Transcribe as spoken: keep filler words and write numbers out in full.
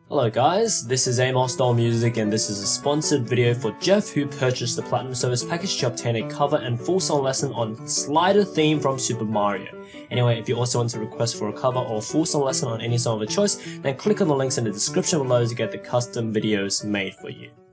Hello guys, this is Amos Doll Music and this is a sponsored video for Jeff, who purchased the Platinum Service package to obtain a cover and full song lesson on Slider theme from Super Mario. Anyway, if you also want to request for a cover or full song lesson on any song of your choice, then click on the links in the description below to get the custom videos made for you.